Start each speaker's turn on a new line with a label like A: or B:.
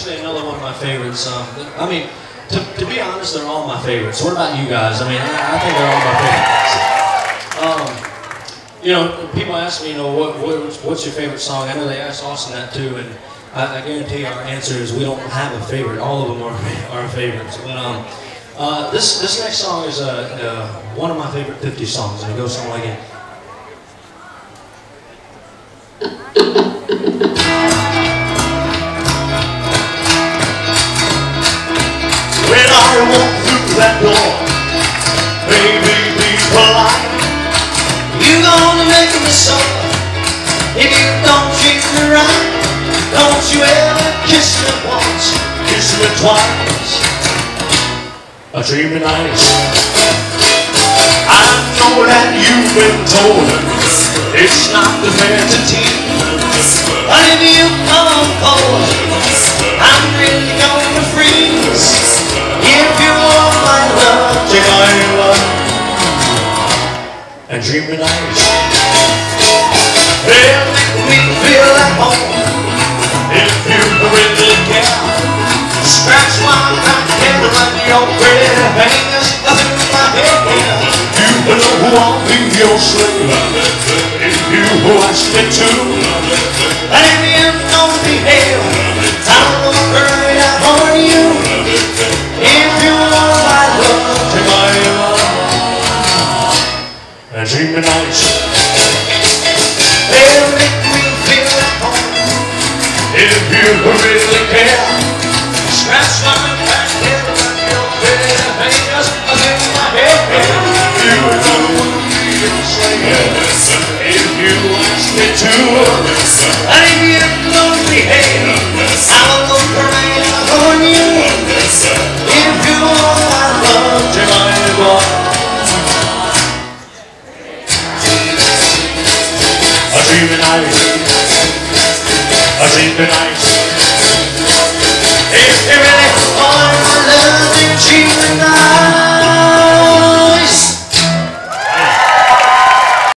A: actually another one of my favorites. I mean, to be honest, they're all my favorites. What about you guys? I mean, I think they're all my favorites. You know, people ask me, you know, what's your favorite song? I know they asked Austin that too, and I guarantee you our answer is we don't have a favorite. All of them are favorites. But this next song is one of my favorite 50 songs, and it goes something like it.
B: When I walk through that door, baby, be polite. You gonna make me sore if you don't treat me right. Don't you ever kiss me once, kiss me twice. A dreamy night. I know that you've been told it's not the fair to teach, but if you come forward, I'm really gonna freeze. If you want my love, take all you want. And dreamy nights, they'll make me feel at home. If you really care, scratch my back and run your pretty fingers through my hair. You know who I'll be your slave if you ask me to. And if you don't behave, I'll look right out for you. If you want my love, take my love. And dreamy nights, they'll make me feel at home. If you really care, scratch my back and run your pretty fingers through my hair. You know who'll be your slave if you ask me to. And if you don't behave, I'll look right out for you. If you want my love, take my love. A dreamy night, a dreamy night.